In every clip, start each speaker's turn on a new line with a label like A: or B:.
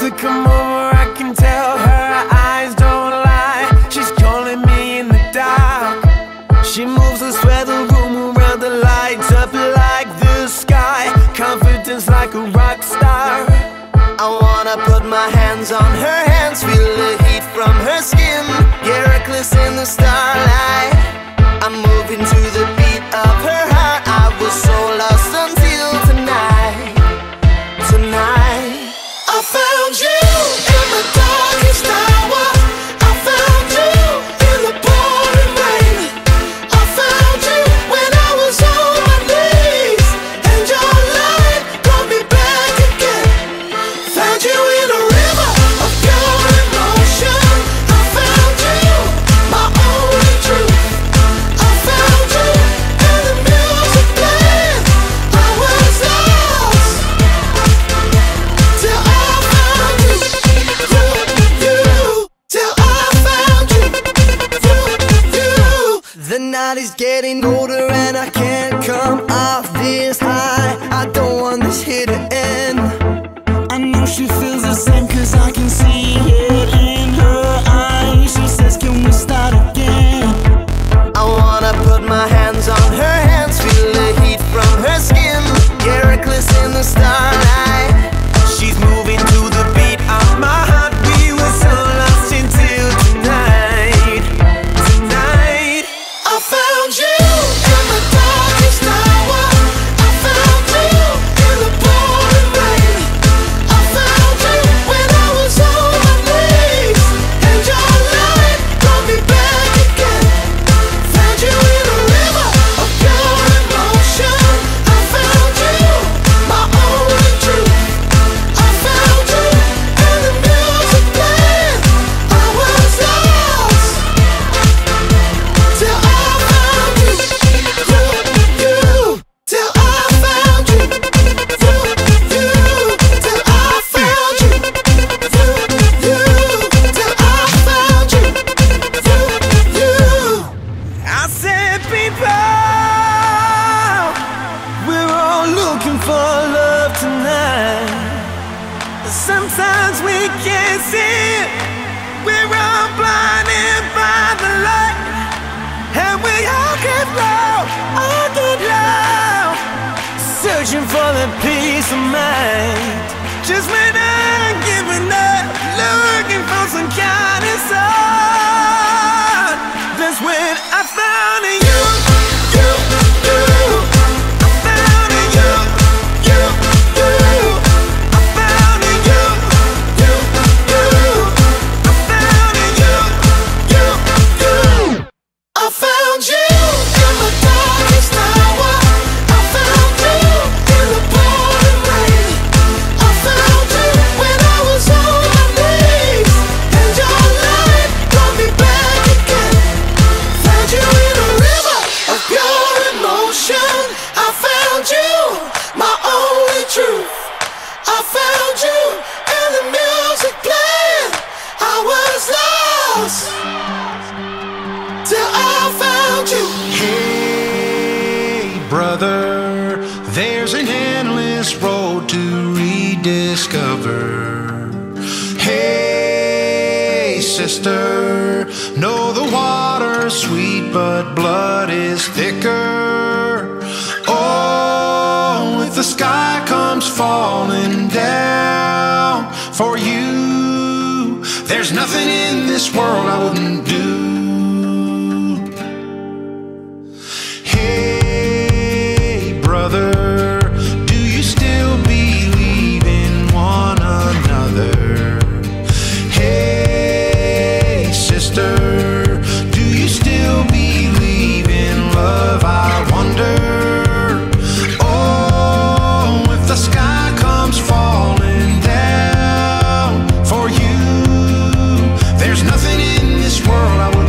A: to come over, I can tell her eyes don't lie. She's calling me in the dark. She moves to swear the room around, the lights up like the sky. Confidence like a rock star.
B: I wanna put my hands on her hands, feel the heat from her skin. Yeah, reckless in the starlight. I'm moving to the beat of her heart. I was so lost until tonight. Tonight I found you in the darkest hour. I found you in the pouring rain. I found you when I was on my knees, and your light brought me back again. Found you in a river of pure emotion. I found you, my only truth. I found you in the music playing. I was lost till I found you, till I found you, The night is getting older and I can't come off this high. I don't want this here to end.
A: I know she feels the same, cause I can see it in her eyes. She says, can we start again?
B: I wanna put my hands on her hands, feel the heat from her skin. Yeah, reckless in the starlight.
A: She's moving to the beat of my heart. We were so lost until tonight. Tonight
B: I found you in the darkest hour. I found you in the pouring rain. I found you when I was on my knees, and your light brought me back again. Found you in a river of pure emotion. I found you, my only truth. I found you in the music playing. I was lost till I found you, till I found you, till I found you, till I found you.
A: I said, people, we're all looking for love tonight. Sometimes we can't see it. We're all blinded by the light, and we all get low, searching for the peace of mind. Just when I'm giving up, looking for some kind of sun, that's when I found you. I found you. I found you. I found you.
B: I found you in the darkest hour. I found you in the pouring rain. I found you when I was on my knees, and your light brought me back again. Found you in a river of pure emotion. I found you, my only truth. I found you in the music playing. I was lost till I found you.
C: Hey, brother, there's an endless road to rediscover. Hey, sister, know the water's sweet, but blood is thicker. Oh, if the sky comes falling down for you, there's nothing in this world I wouldn't do. Hey, brother, do you still believe in one another? Hey, sister, do you still believe in love? I wonder. Oh, if the sky comes falling down for you, there's nothing in this world I would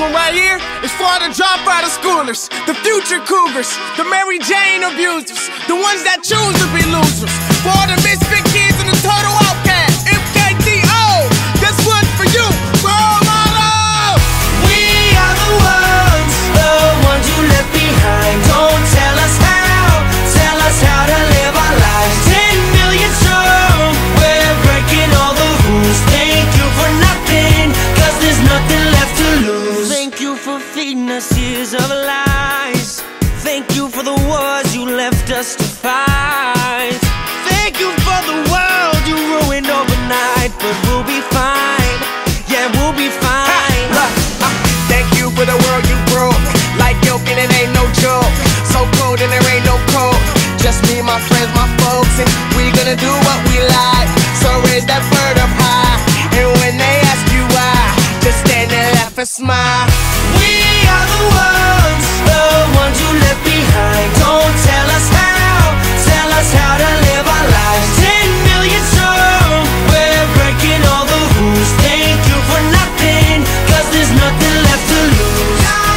A: one right here is for the dropout of schoolers, the future cougars, the Mary Jane abusers, the ones that choose to be losers, for all the misfit kids and the total outcast. MKTO, this one's for you, role model.
B: We are the ones you left behind. Don't tell us how to live our lives. 10 million strong, we're breaking all the rules. Thank you for nothing, cause there's nothing left to lose. Thank you for feeding us years of lies. Thank you for the wars you left us to fight. Thank you for the world you ruined overnight. But we'll be fine, yeah, we'll be fine.
A: Thank you for the world you broke, like yolk and it ain't no joke. So cold and there ain't no cold, just me, my friends, my folks, and we gonna do what we like. So raise that bird up high, and when they ask you why, just stand and laugh and smile.
B: We are the ones you left behind. Don't tell us how to live our lives. 10 million strong, we're breaking all the rules. Thank you for nothing, cause there's nothing left to lose.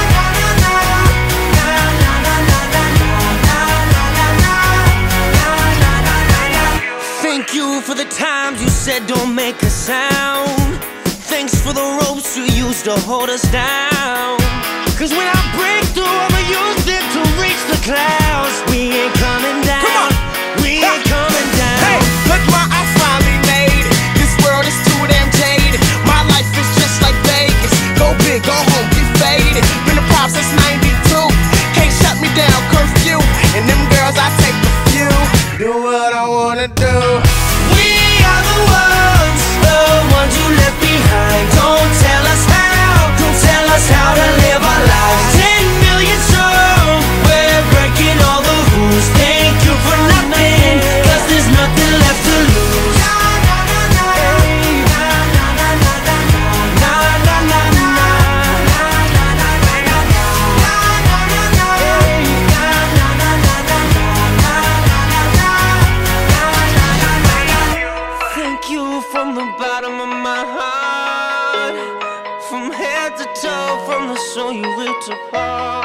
B: Thank you for the times you said don't make a sound. Thanks for the ropes you used to hold us down. Cause when I break through, I'ma use it to reach the clouds. We ain't coming down.
A: Come on.
B: We ain't coming down.
A: Hey, look what I finally made. This world is too damn jaded. My life is just like Vegas. Go big, go home, get faded. Been a prop since 92. Can't shut me down, curfew. And them girls, I take a few. Do what I wanna do.
B: We are the ones you left behind. Don't tell us how to live our lives. 10 million strong, we're breaking all the rules. Thank you for nothing, cause there's nothing left to lose. Thank you from the bottom of my heart, from head to toe, from the soul you ripped apart.